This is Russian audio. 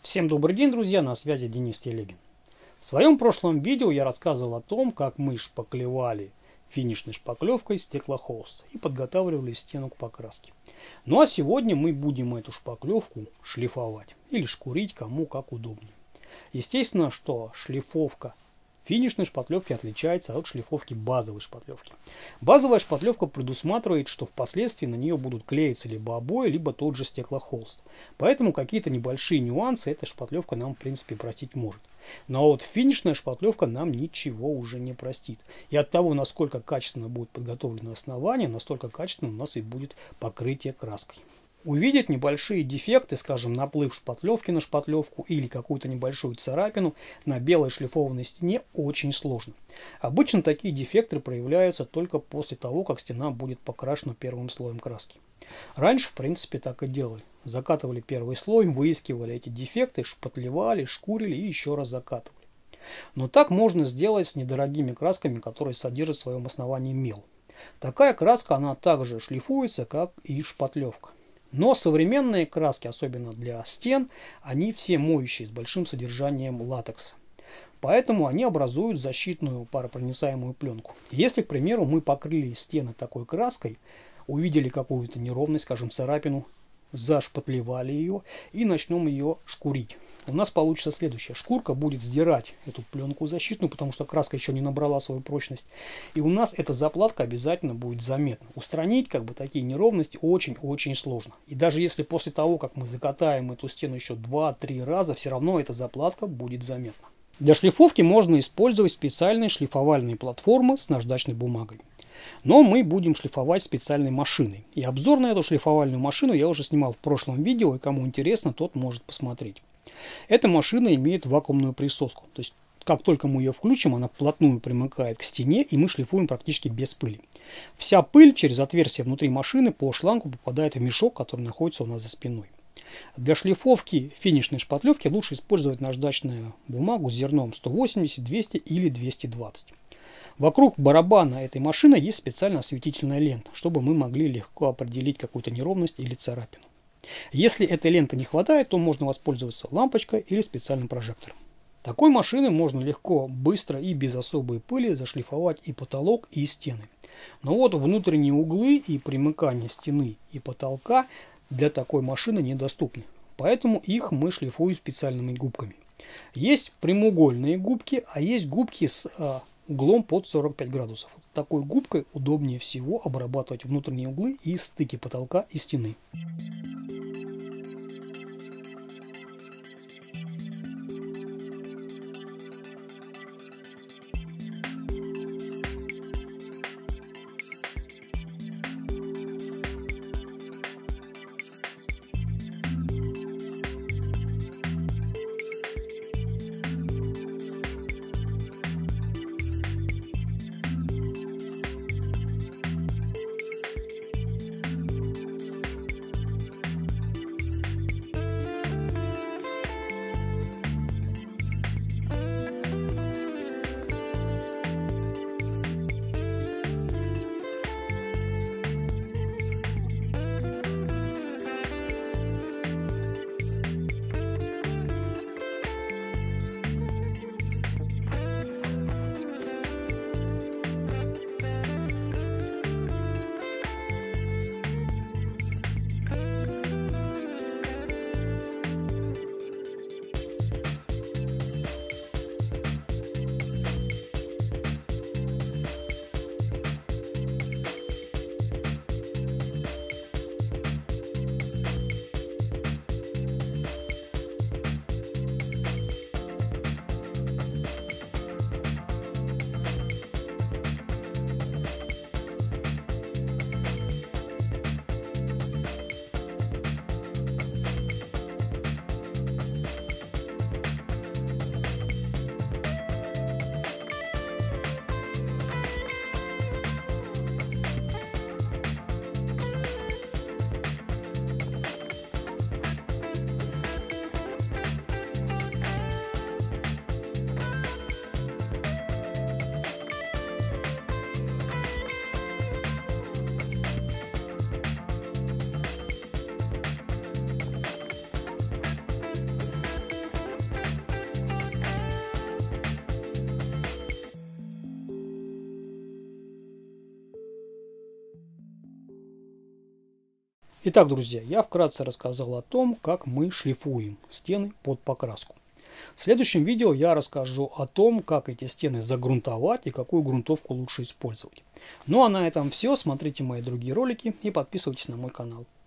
Всем добрый день, друзья, на связи Денис Телегин. В своем прошлом видео я рассказывал о том, как мы шпаклевали финишной шпаклевкой стеклохолст и подготавливали стену к покраске. Ну а сегодня мы будем эту шпаклевку шлифовать или шкурить, кому как удобнее. Естественно, что шлифовка финишной шпаклевки отличается от шлифовки базовой шпаклевки. Базовая шпаклевка предусматривает, что впоследствии на нее будут клеиться либо обои, либо тот же стеклохолст. Поэтому какие-то небольшие нюансы эта шпаклевка нам в принципе простить может. Но вот финишная шпаклевка нам ничего уже не простит. И от того, насколько качественно будет подготовлено основание, настолько качественно у нас и будет покрытие краской. Увидеть небольшие дефекты, скажем, наплыв шпаклевки на шпаклевку или какую-то небольшую царапину на белой шлифованной стене очень сложно. Обычно такие дефекты проявляются только после того, как стена будет покрашена первым слоем краски. Раньше, в принципе, так и делали. Закатывали первый слой, выискивали эти дефекты, шпатлевали, шкурили и еще раз закатывали. Но так можно сделать с недорогими красками, которые содержат в своем основании мел. Такая краска, она также шлифуется, как и шпатлевка. Но современные краски, особенно для стен, они все моющие с большим содержанием латекса. Поэтому они образуют защитную паропроницаемую пленку. Если, к примеру, мы покрыли стены такой краской, увидели какую-то неровность, скажем, царапину, зашпатлевали ее и начнем ее шкурить. У нас получится следующее. Шкурка будет сдирать эту пленку защитную, потому что краска еще не набрала свою прочность. И у нас эта заплатка обязательно будет заметна. Устранить такие неровности очень-очень сложно. И даже если после того, как мы закатаем эту стену еще 2-3 раза, все равно эта заплатка будет заметна. Для шлифовки можно использовать специальные шлифовальные платформы с наждачной бумагой. Но мы будем шлифовать специальной машиной. И обзор на эту шлифовальную машину я уже снимал в прошлом видео, и кому интересно, тот может посмотреть. Эта машина имеет вакуумную присоску. То есть, как только мы ее включим, она вплотную примыкает к стене, и мы шлифуем практически без пыли. Вся пыль через отверстие внутри машины по шлангу попадает в мешок, который находится у нас за спиной. Для шлифовки финишной шпаклевки лучше использовать наждачную бумагу с зерном 180, 200 или 220. Вокруг барабана этой машины есть специальная осветительная лента, чтобы мы могли легко определить какую-то неровность или царапину. Если этой ленты не хватает, то можно воспользоваться лампочкой или специальным прожектором. Такой машиной можно легко, быстро и без особой пыли зашлифовать и потолок, и стены. Но вот внутренние углы и примыкание стены и потолка для такой машины недоступны. Поэтому их мы шлифуем специальными губками. Есть прямоугольные губки, а есть губки с углом под 45 градусов. Такой губкой удобнее всего обрабатывать внутренние углы и стыки потолка и стены. Итак, друзья, я вкратце рассказал о том, как мы шлифуем стены под покраску. В следующем видео я расскажу о том, как эти стены загрунтовать и какую грунтовку лучше использовать. Ну а на этом все. Смотрите мои другие ролики и подписывайтесь на мой канал.